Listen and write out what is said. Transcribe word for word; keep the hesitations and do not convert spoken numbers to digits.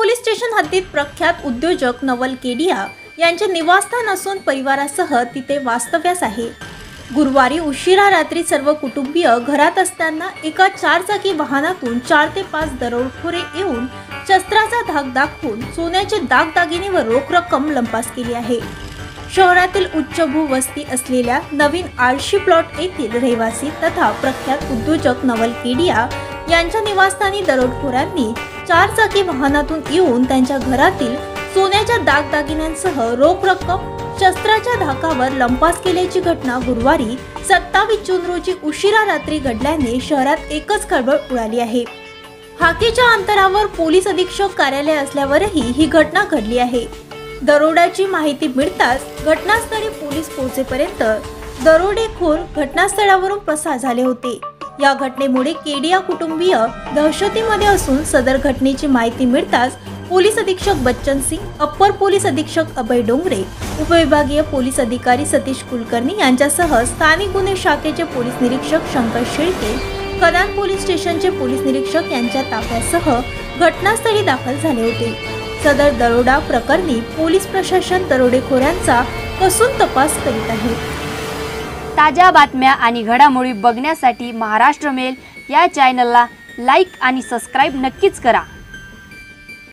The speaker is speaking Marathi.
पोलीस स्टेशन हद्दीत प्रख्यात उद्योजक नवल केडिया यांचे निवासस्थान असून परिवारासह तिथे वास्तव्यास आहे। गुरुवारी उशिरा रात्री सर्व कुटुंबीय घरात असताना एका चारचाकी वाहनातून चार ते पाच दरोडेखोर येऊन शस्त्राचा धाक दाखवून सोन्याचे दागदागिने व रोख रक्कम लंपास केली आहे। शहरातील उच्चभू वस्ती असलेल्या नवीन आळशी प्लॉट येथील रहिवासी तथा प्रख्यात उद्योजक नवल केडिया यांच्या निवासस्थानी दरोडेखोरांनी चारचाकी वाहनातून येऊन त्यांच्या घरातील सोन्याच्या दागदागिन्यांसह रोख रक्कम शस्त्राच्या धाकावर लंपास केल्याची घटना गुरुवारी सत्तावीस जून रोजी उशिरा रात्री घडल्याने शहरात एकच खळबळ उडाली आहे। हाकेच्या अंतरावर पोलीस अधीक्षक कार्यालय असल्यावरही ही घटना घडली आहे। दरोड्याची माहिती मिळताच घटनास्थळी पोलीस पोहोचेपर्यंत दरोडेखोर घटनास्थळावरून पसार झाले होते। या घटनेमुळे केडिया कुटुंबीय दहशतीमध्ये असून सदर घटनेची माहिती मिळताच पोलीस अधीक्षक बच्चन सिंग, अप्पर पोलीस अधीक्षक अभय डोंगरे, उपविभागीय पोलीस अधिकारी सतीश कुलकर्णी यांच्यासह स्थानिक गुन्हे शाखेचे पोलीस निरीक्षक शंकर शेळके, कदान पोलीस स्टेशनचे पोलीस निरीक्षक यांच्या ताफ्यासह घटनास्थळी दाखल झाले होते। सदर दरोडा प्रकरणी पोलीस प्रशासन दरोडेखोरांचा कसून तपास करीत आहे। ताज्या बातम्या आणि घडामोडी बघण्यासाठी महाराष्ट्र मेल या चॅनलला लाईक आणि सबस्क्राईब नक्कीच करा।